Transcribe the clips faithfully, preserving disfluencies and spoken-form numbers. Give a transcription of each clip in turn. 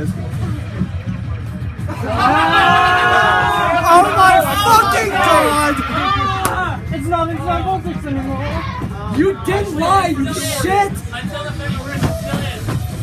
Oh my fucking god! It's not, it's not voltage anymore. You didn't lie, you shit! Until the thirty-first, it still is.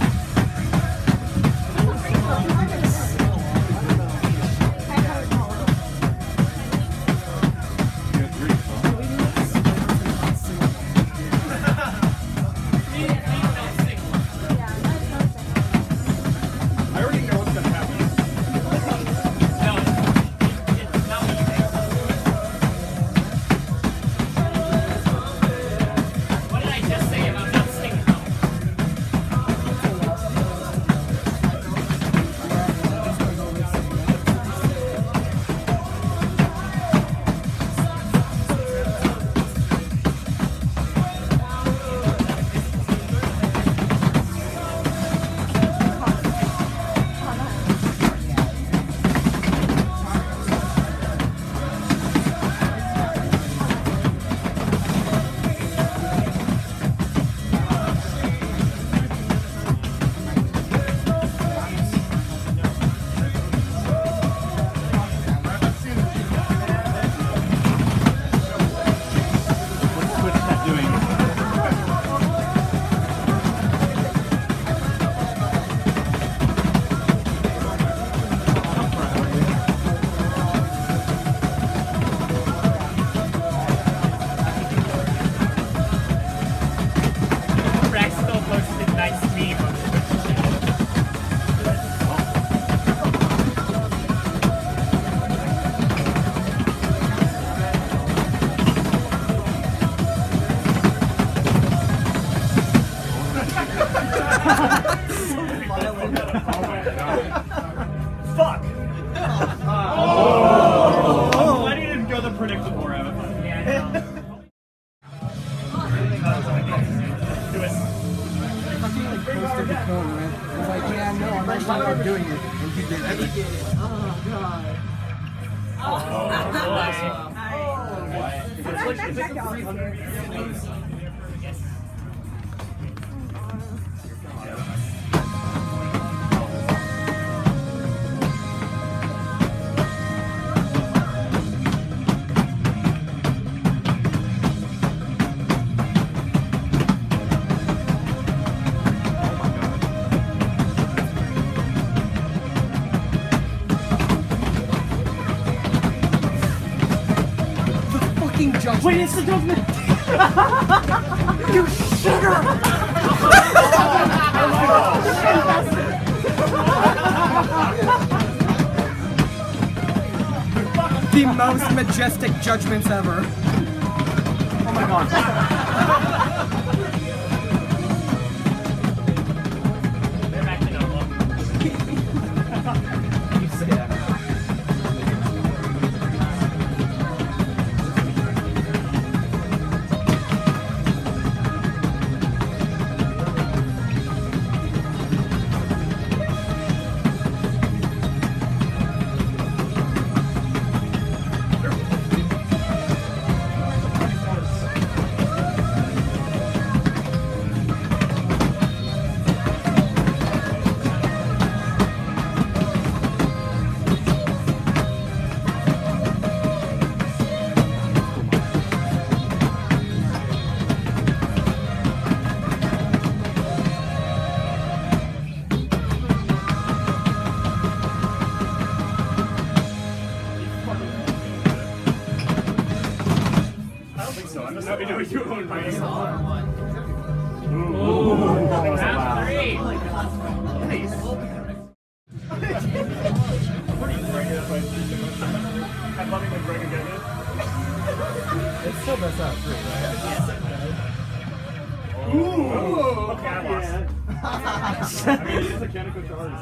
Fuck! Oh. I'm glad he didn't go the predictable route. Yeah, I know. Do it. Fucking like posted the phone, man. I was like, yeah, no, I'm not sure I'm doing it. And he did it. Oh, God. Oh, It's like, it's like a three hundred meter. yes. Judgment. Wait, it's the judgment! You sugar! The most majestic judgments ever. Oh my god. They're back to NOMA. You say that. Let me know you own my Ooh. Ooh. That was Round loud. three. Nice. What are you bringing up? I'm loving when Greg again is. It's still best out three, right? Ooh. Okay, I lost. I mean, it's a Kaneko charge.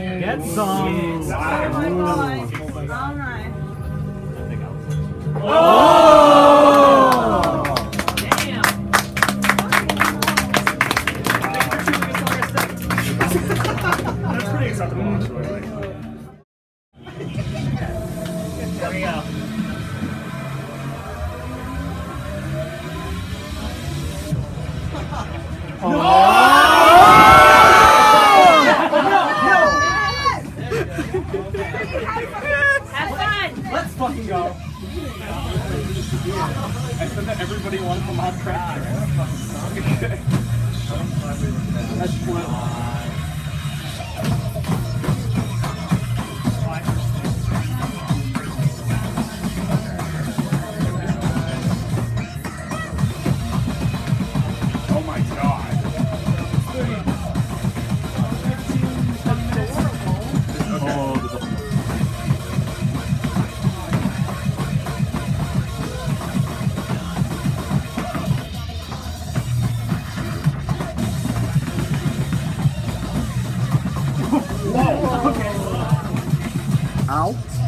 Get some. Oh! Damn! That's pretty acceptable, actually. Like, There we go. Have fun! Let's fucking go. I said that everybody wants them on track. That's cool. Oh my god. Oh, the double. Whoa, okay. Ow.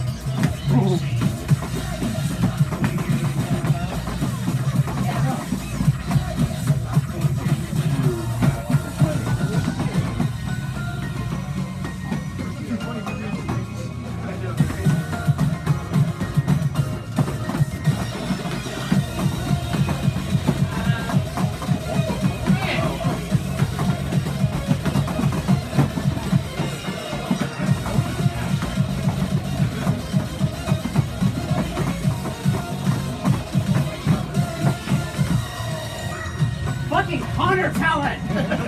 Fucking Connor talent!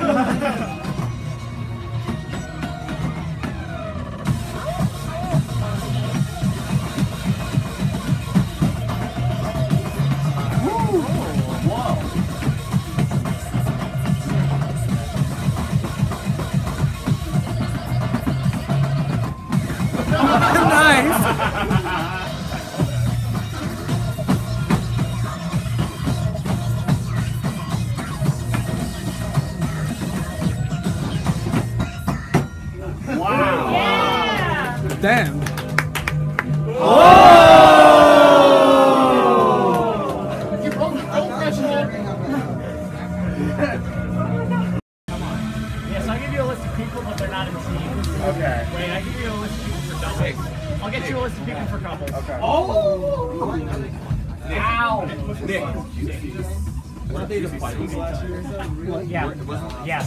Damn. Yes, I'll give you a list of people, but they're not in teams. Okay. Wait, I give you a list of people for doubles. I'll get you a list of people for couples. Okay. Oh! Ow! Nick. Weren't they the fighting last year? Yeah. Yeah.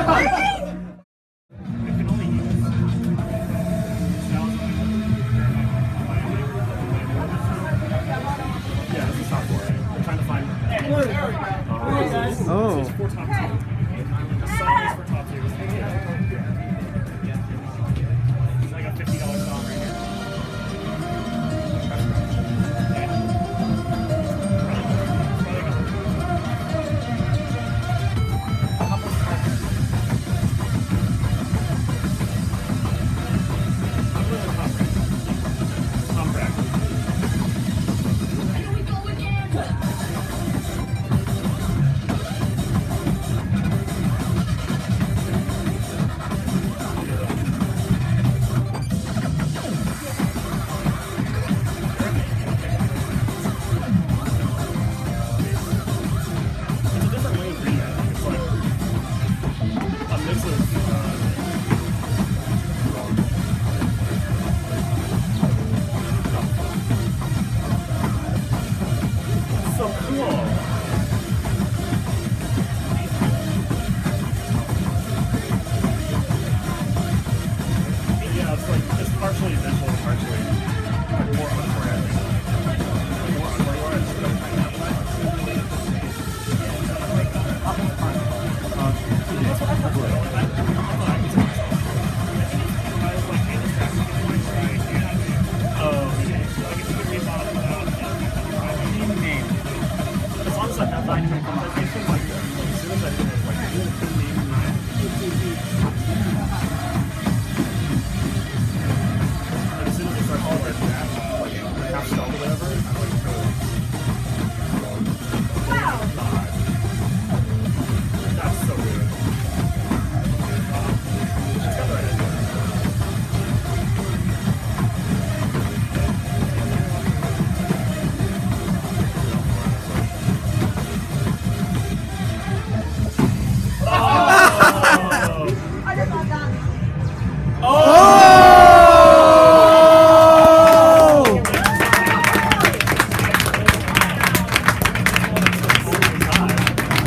only use yeah, this is top four. We're trying to find. Oh. This is for top two. The song is for top two. It's like a fifty dollar song right here.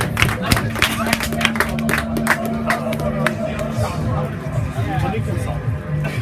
Consult.